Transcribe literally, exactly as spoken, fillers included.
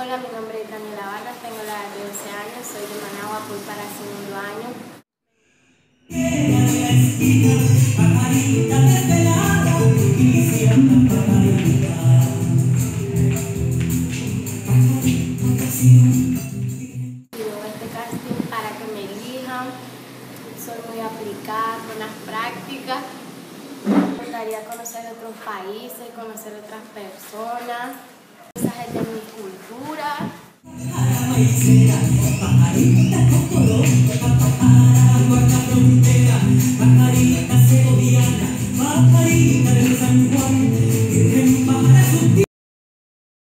Hola, mi nombre es Daniela Vargas, tengo la edad de doce años, soy de Managua, voy para segundo año. Pido este casting para que me elijan, soy muy aplicada con las prácticas. Me gustaría conocer otros países, conocer otras personas, mensajes de mi cultura.